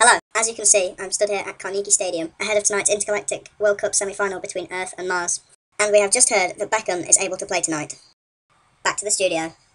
Hello, as you can see, I'm stood here at Carnegie Stadium, ahead of tonight's Intergalactic World Cup semi-final between Earth and Mars. And we have just heard that Beckham is able to play tonight. Back to the studio.